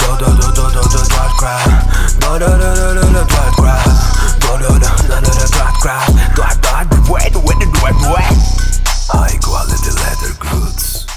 High quality leather goods.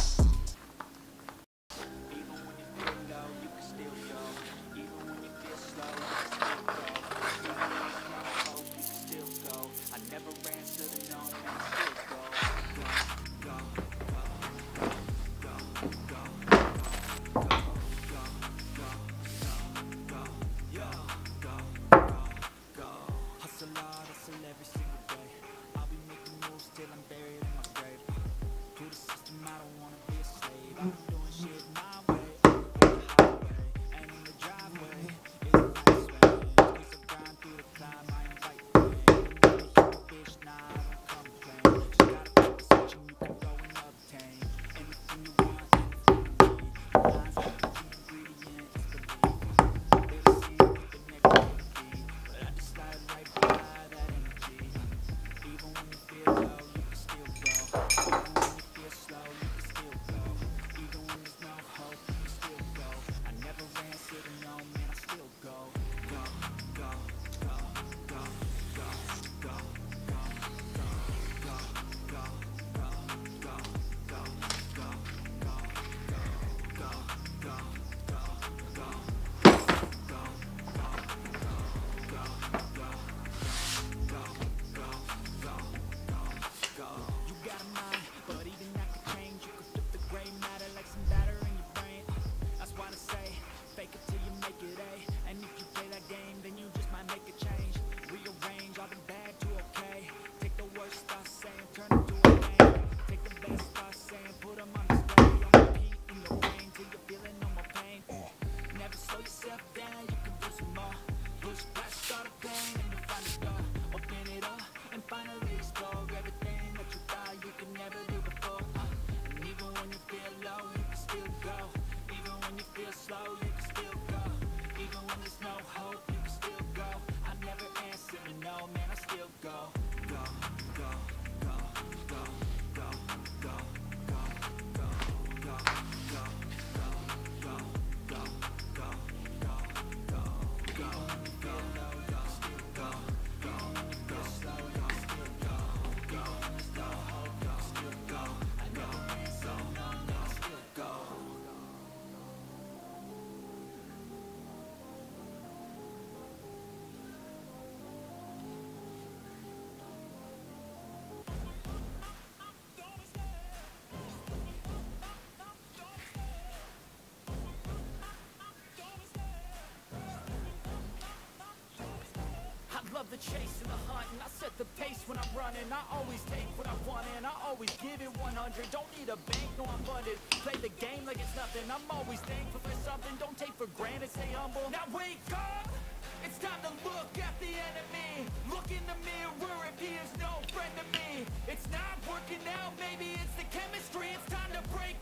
Love the chase and the hunt, and I set the pace when I'm running. I always take what I want and I always give it 100. Don't need a bank, no I'm funded. Play the game like it's nothing. I'm always thankful for something. Don't take for granted, stay humble. Now wake up! It's time to look at the enemy. Look in the mirror if he is no friend to me. It's not working out, maybe it's the chemistry. It's time to break